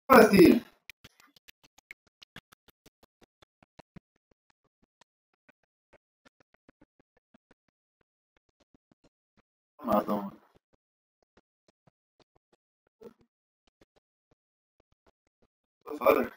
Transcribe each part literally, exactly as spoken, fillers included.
Infatti, Madonna, cosa fare?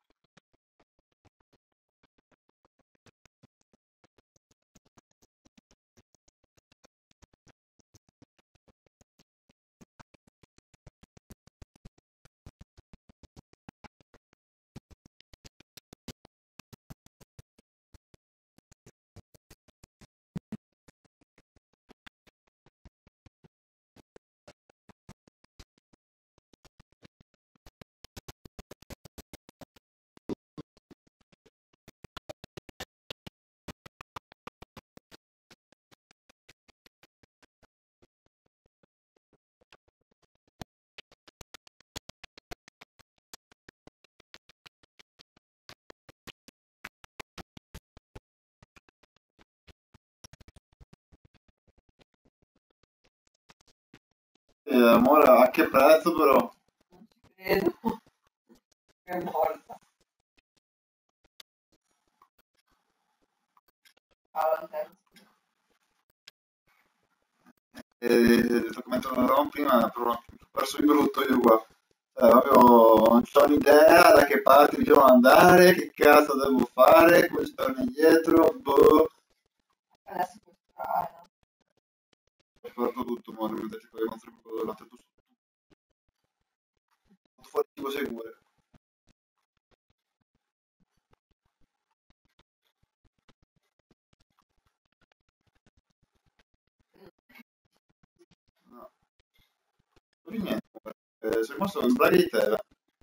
Eh, amore, a che prezzo però? Non ci credo. È morta. Ciao, Eh, sto commentando una roba prima, però ho perso di brutto io qua. Cioè, proprio non c'ho un'idea da che parte mi devo andare, che cazzo devo fare, come ci torno indietro, boh. adesso puoi sparare, no? Ho fatto tutto, ma devo cercare di mostrare quello dell'altro tutto fuori tipo sicuro. No, non niente, eh, sono rimasto in braghe di tela.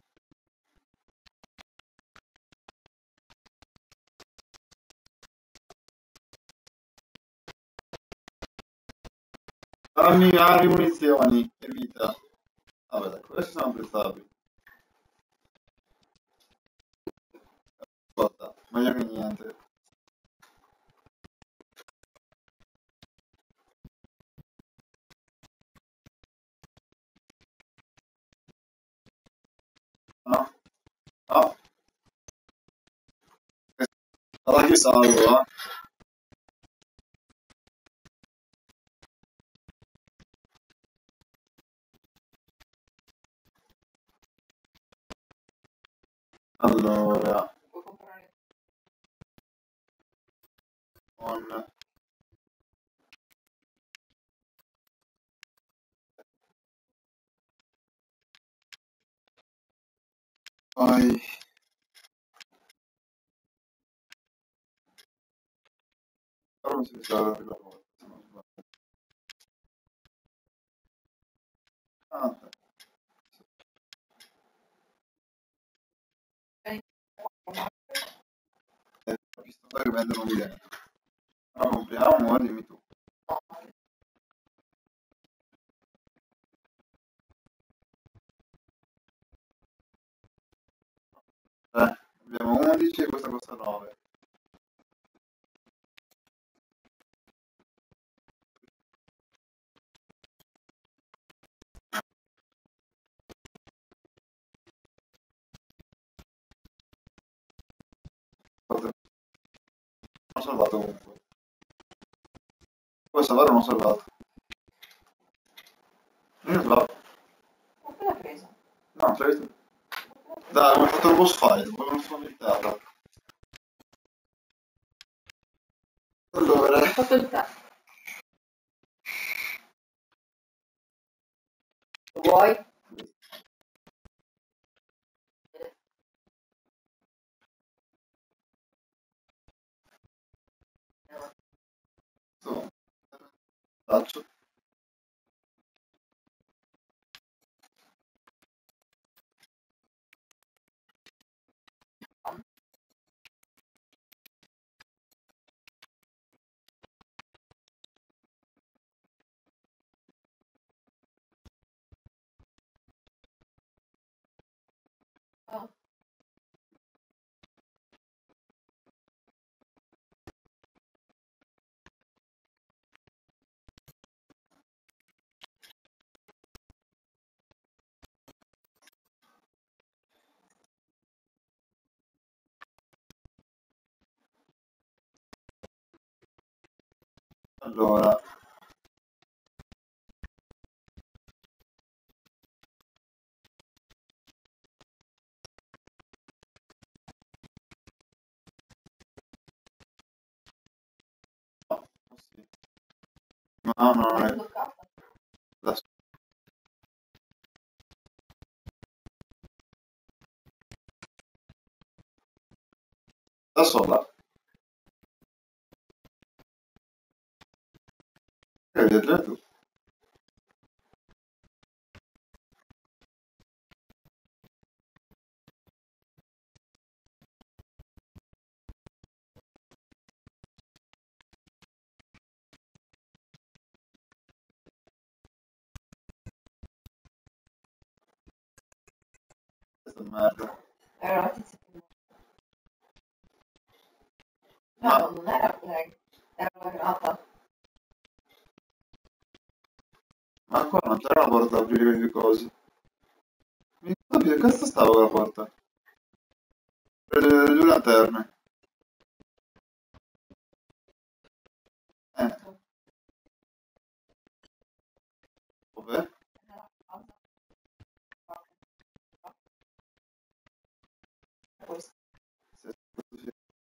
Armi, armi, munizioni e vita. Vabbè, dai, questi sono apprezzabili. Ascolta, meglio che niente. No? No? Allora che salvo, eh? Allora, Puoi comprare. on... Poi... Però non si sa la volta, se non sbaglio. Ah, ok. Eh, ho visto che vendono lì dentro. Allora compriamo, eh, dimmi tu. Eh, abbiamo undici e questa costa nove. Ho salvato comunque. Puoi salvare o non salvato? Io ho salvato. Ho appena preso. No, c'hai visto? Dai, abbiamo fatto il boss fight, poi non sono militare. Allora, Ho fatto il tè. Lo vuoi? sto- faccio. Oh. Allora, no, sì. No, no, non L'hai è bloccata? da, da sola. Devi vedere tu. Questa merda. Era la tizia che... Ma, No, non era lei, era la grata. ma qua non c'era una porta da aprire quelle due cose. Mi ricordo che cazzo stava quella porta? Per le due lanterne. Eh, dov'è? Era la casa. Questo. Se- se-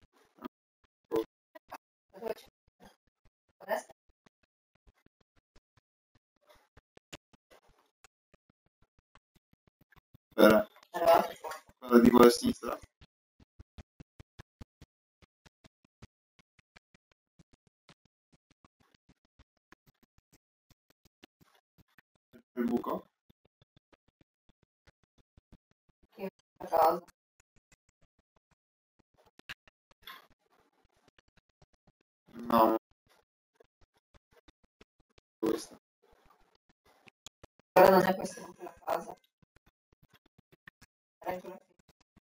Dove c'è? A destra? Era Era l'altra porta. quella di qua a sinistra. Il buco. Che è a casa. No, questa. Però non è questa neanche la casa. Era in quella che...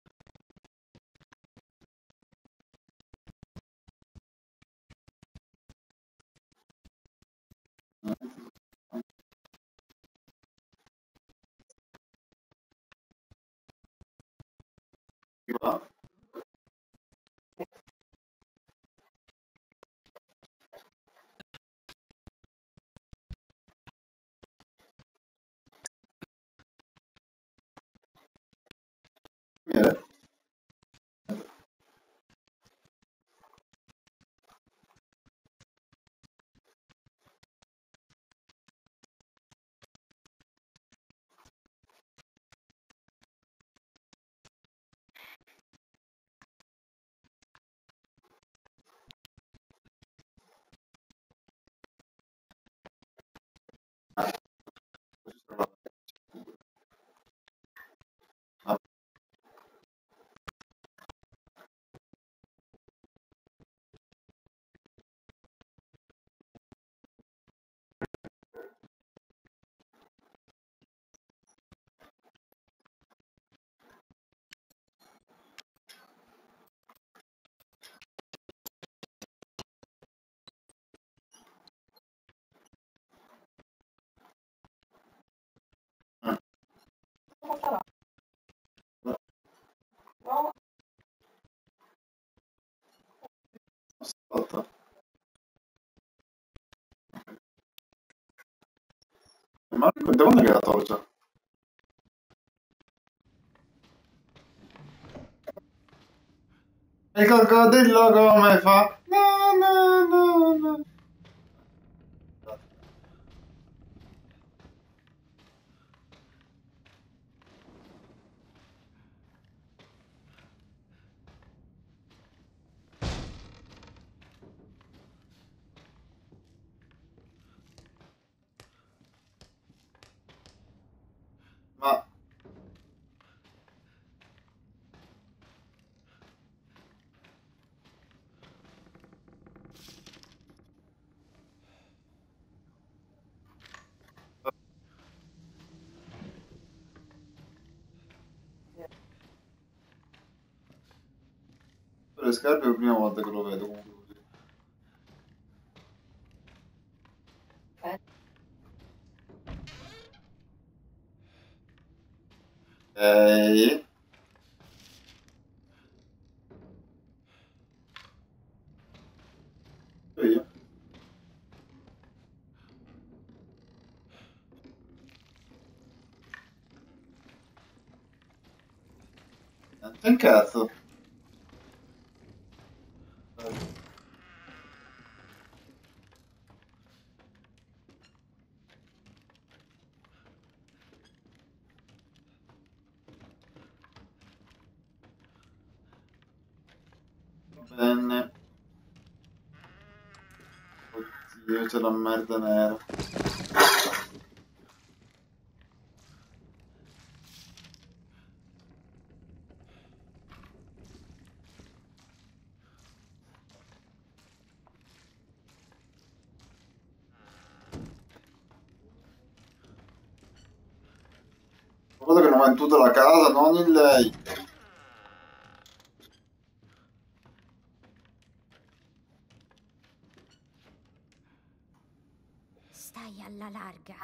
Di qua. Miele. Ah, questa è la- ah, ah, Porta là. no, No, aspetta. Ma raccontiamo che è la torcia. Il coccodrillo come fa? No, no, no, no. Ma per le scarpe è la prima volta che lo vedo comunque così. ok. Ok. Io. Non c'è un cazzo. Bene. Oddio, c'è la merda nera. Guarda che non va in tutta la casa, non in lei. Stai alla larga.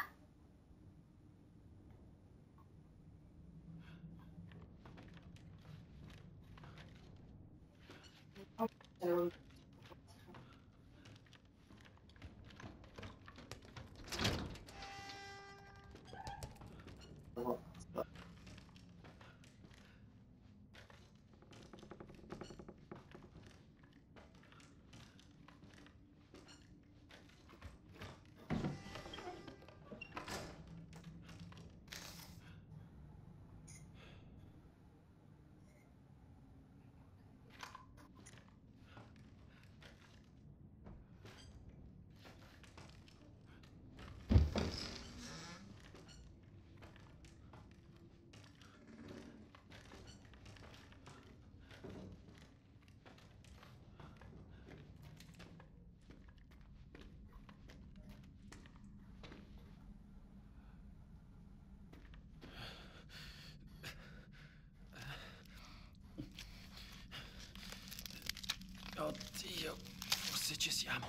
Oddio, forse ci siamo.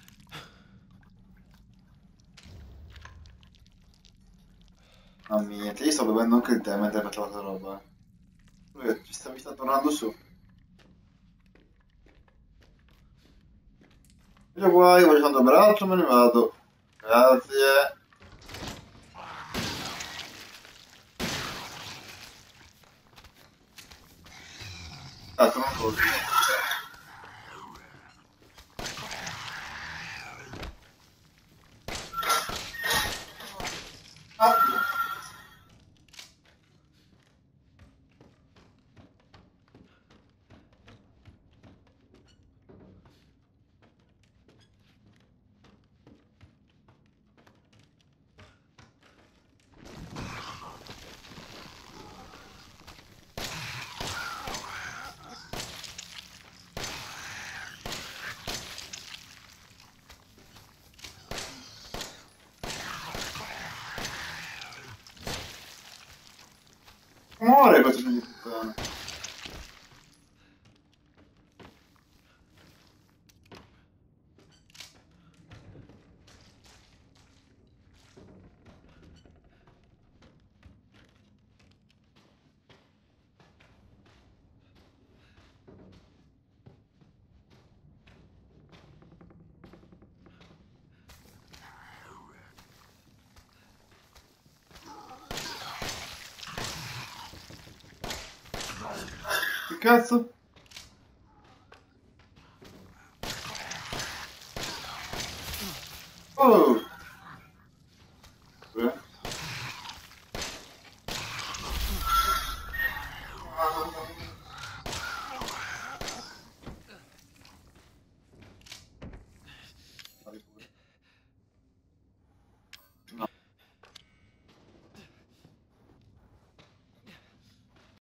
Mamma mia, che io sto bevendo anche il tè mentre faccio la roba. Eh. Ci sta, mi sta tornando su. Io qua, io voglio tanto braccio, me ne vado. Grazie. Ah, sono così. Ah. Muore questo figlio di puttana. Che cazzo? Oh! Eh?